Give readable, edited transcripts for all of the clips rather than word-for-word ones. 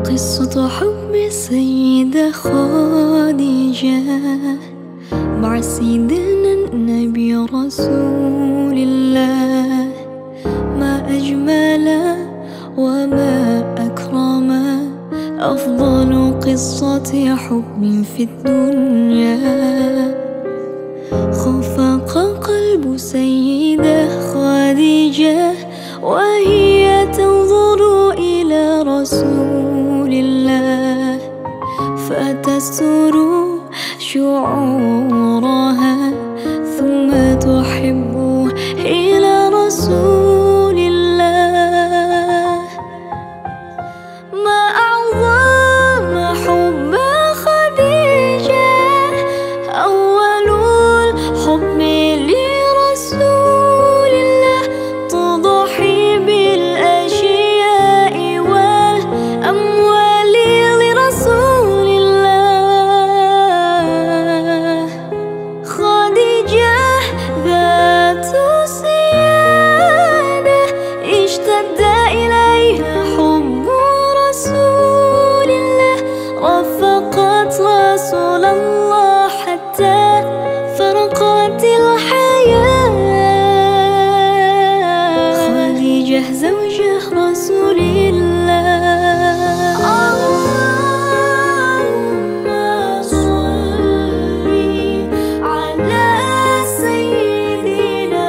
قصة حب السيدة خديجة مع سيدنا النبي رسول الله. ما أجمل وما أكرم أفضل قصة حب في الدنيا. خفق قلب سيدة خديجة وهي تنظر إلى رسول الله، فتستر شعورها ثم تحب إلى رسول الله. ما أعظم حب خديجة، أول الحب لرسول الله، تضحي بالأشياء والأموال لرسول الله. خديجة ذات سيادة اشتد إليها حب رسول الله، رفقت رسول الله حتى فرقت الحياة. خديجة زوجة رسول الله. اللهم صل على سيدنا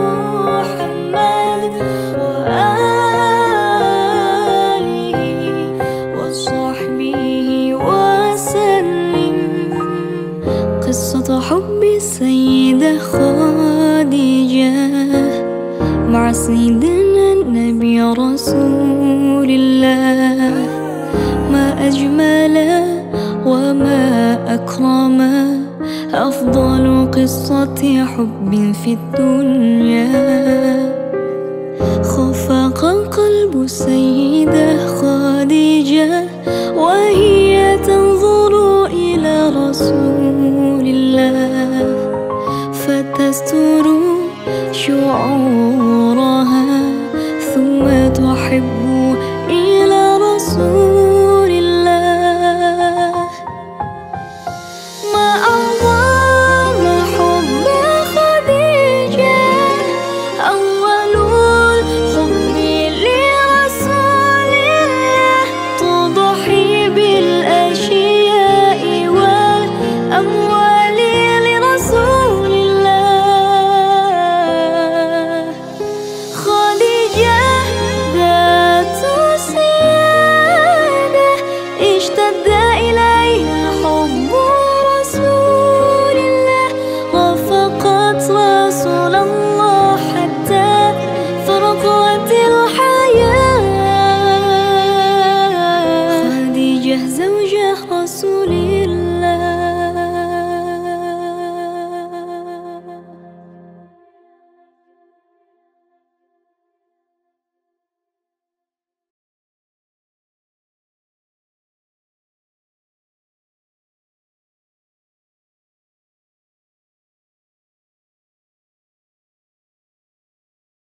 محمد وآله وصحبه وسلم. قصة حب السيدة خديجة مع سيدنا النبي رسول الله. ما أجمل وما أكرم أفضل قصة حب في الدنيا. خفق قلب سيدة خديجة وهي تنظر إلى رسول الله، فتستر شعورها